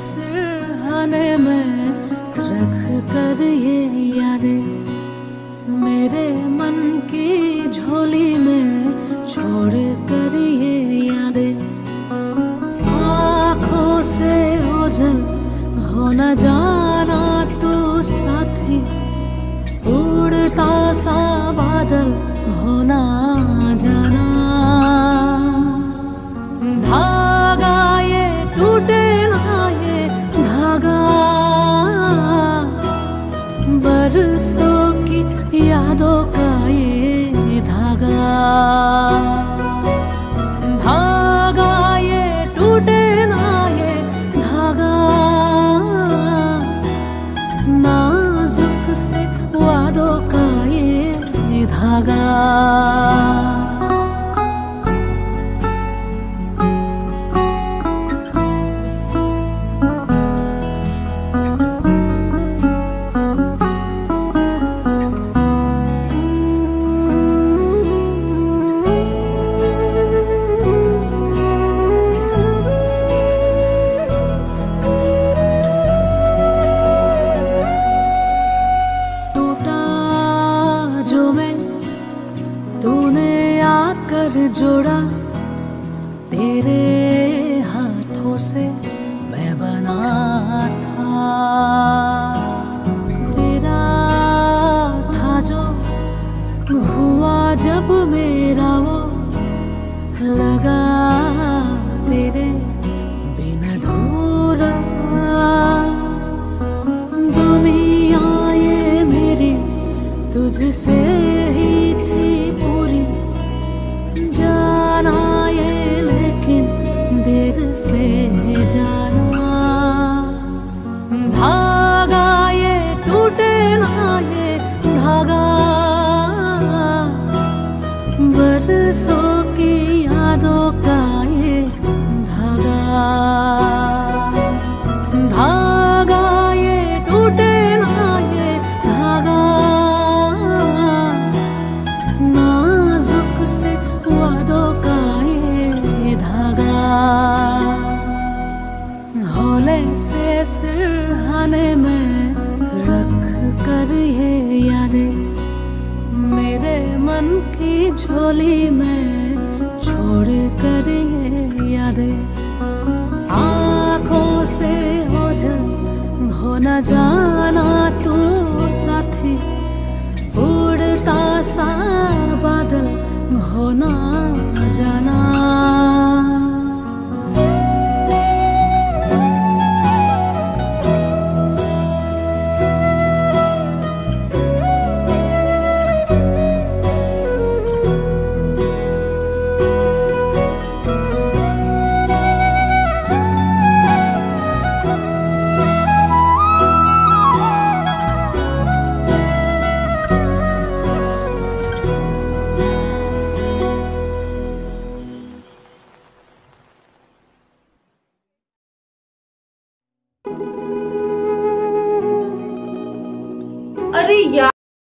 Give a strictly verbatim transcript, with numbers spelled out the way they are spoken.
सिरहाने में रख कर ये यादें मेरे मन की झोली में छोड़ कर ये यादें आँखों से ओझल हो न जाना तू साथी उड़ता सा बादल हो ना जाना धागा ये टूटे ना ये धागा बरसों की यादों का ये धागा धागा ये टूटे ना ये धागा नाजुक से वादों का ये धागा तूने आकर जोड़ा तेरे हाथों से मैं बना था तेरा था जो हुआ जब मेरा वो लगा तेरे बिन अधूरा दुनिया ये मेरी तुझसे ही थी पूरी जाना ये लेकिन देर से जाना धागा ये टूटे ना ये धागा बरसों की यादों का ये धागा धागा ये टूटे ना ये धागा नाजुक से वादों का ये धागा हौले से सिरहाने में रख कर ये यादें मेरे मन की झोली में छोड़ कर ये यादें आँखों से ओझल हो न जाना तू